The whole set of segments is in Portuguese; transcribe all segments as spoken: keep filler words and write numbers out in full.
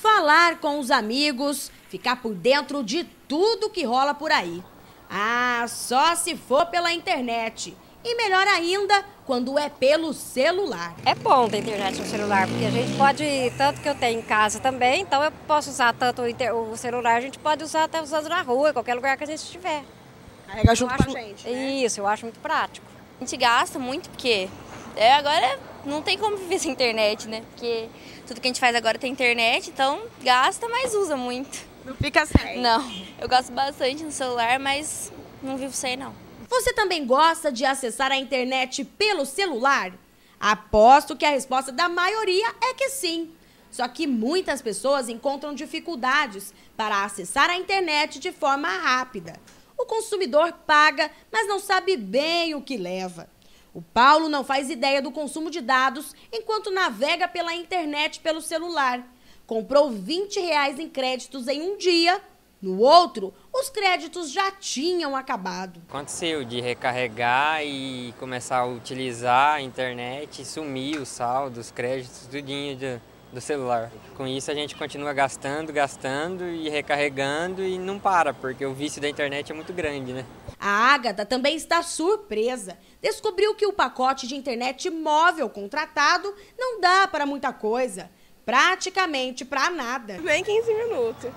falar com os amigos, ficar por dentro de tudo que rola por aí. Ah, só se for pela internet. E melhor ainda, quando é pelo celular. É bom ter internet no celular, porque a gente pode, tanto que eu tenho em casa também, então eu posso usar tanto o, inter, o celular, a gente pode usar até usando na rua, qualquer lugar que a gente estiver. Carrega junto acho, com a gente, né? Isso, eu acho muito prático. A gente gasta muito, porque é, agora não tem como viver sem internet, né? Porque tudo que a gente faz agora tem internet, então gasta, mas usa muito. Não fica sem? Não, eu gosto bastante no celular, mas não vivo sem, não. Você também gosta de acessar a internet pelo celular? Aposto que a resposta da maioria é que sim. Só que muitas pessoas encontram dificuldades para acessar a internet de forma rápida. O consumidor paga, mas não sabe bem o que leva. O Paulo não faz ideia do consumo de dados enquanto navega pela internet pelo celular. Comprou vinte reais em créditos em um dia. No outro, os créditos já tinham acabado. Aconteceu de recarregar e começar a utilizar a internet, sumir o saldo, os créditos, tudinho de, do celular. Com isso a gente continua gastando, gastando e recarregando e não para, porque o vício da internet é muito grande, né? A Ágata também está surpresa. Descobriu que o pacote de internet móvel contratado não dá para muita coisa. Praticamente para nada. Nem quinze minutos.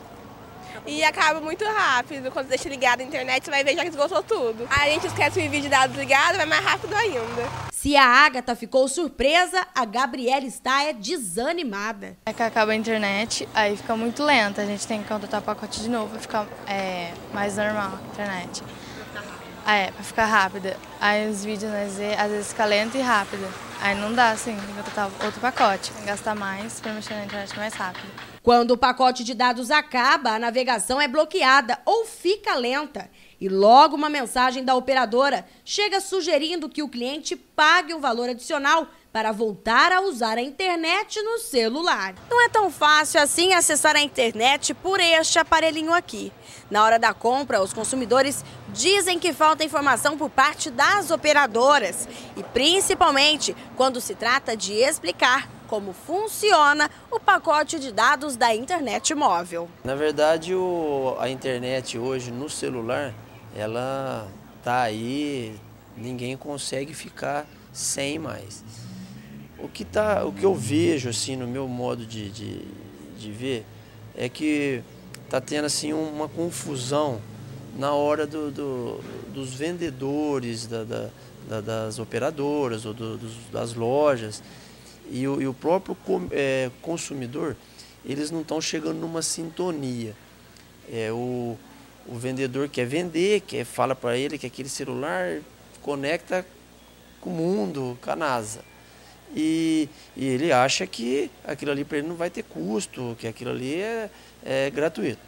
E acaba muito rápido. Quando deixa ligada a internet, você vai ver já que esgotou tudo. Aí a gente esquece o vídeo de dados ligado, vai mais rápido ainda. Se a Ágata ficou surpresa, a Gabriela está é desanimada. É que acaba a internet, aí fica muito lenta. A gente tem que contratar o pacote de novo para ficar é, mais normal a internet. Ah, é, para ficar rápida. Aí os vídeos às vezes, às vezes fica lento e rápido. Aí não dá assim, tem que contratar outro pacote. Tem que gastar mais para mexer na internet mais rápido. Quando o pacote de dados acaba, a navegação é bloqueada ou fica lenta. E logo uma mensagem da operadora chega sugerindo que o cliente pague um valor adicional para voltar a usar a internet no celular. Não é tão fácil assim acessar a internet por este aparelhinho aqui. Na hora da compra, os consumidores dizem que falta informação por parte das operadoras. E principalmente quando se trata de explicar como funciona o pacote de dados da internet móvel. Na verdade, o, a internet hoje no celular, ela tá aí, ninguém consegue ficar sem mais. O que, tá, o que eu vejo, assim, no meu modo de, de, de ver, é que tá tendo assim, uma confusão na hora do, do, dos vendedores, da, da, da, das operadoras ou do, dos, das lojas. E o, e o próprio é, consumidor, eles não estão chegando numa sintonia. É, o, o vendedor quer vender, quer, fala para ele que aquele celular conecta com o mundo, com a NASA. E, e ele acha que aquilo ali para ele não vai ter custo, que aquilo ali é, é gratuito.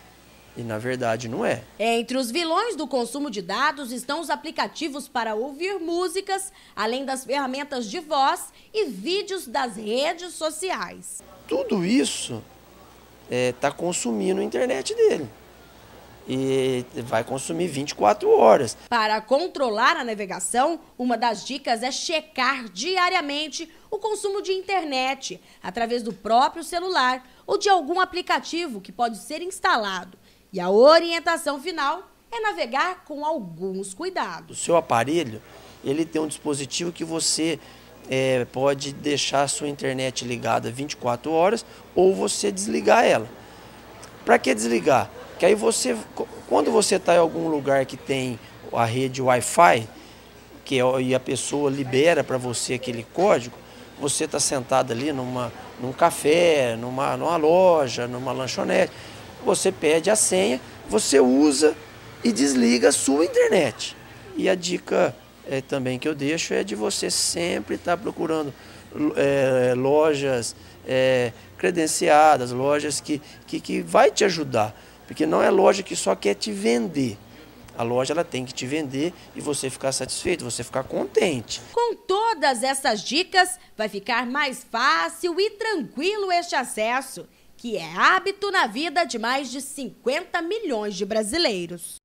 E na verdade não é. Entre os vilões do consumo de dados estão os aplicativos para ouvir músicas, além das ferramentas de voz e vídeos das redes sociais. Tudo isso está é, consumindo a internet dele. E vai consumir vinte e quatro horas. Para controlar a navegação, uma das dicas é checar diariamente o consumo de internet através do próprio celular ou de algum aplicativo que pode ser instalado. E a orientação final é navegar com alguns cuidados. O seu aparelho, ele tem um dispositivo que você é, pode deixar a sua internet ligada vinte e quatro horas ou você desligar ela. Para que desligar? Que aí você, quando você está em algum lugar que tem a rede Wi-Fi, que é, e a pessoa libera para você aquele código, você está sentado ali numa, num café, numa, numa loja, numa lanchonete, você pede a senha, você usa e desliga a sua internet. E a dica é, também que eu deixo é de você sempre estar procurando é, lojas é, credenciadas, lojas que, que, que vai te ajudar. Porque não é loja que só quer te vender. A loja ela tem que te vender e você ficar satisfeito, você ficar contente. Com todas essas dicas, vai ficar mais fácil e tranquilo este acesso, que é hábito na vida de mais de cinquenta milhões de brasileiros.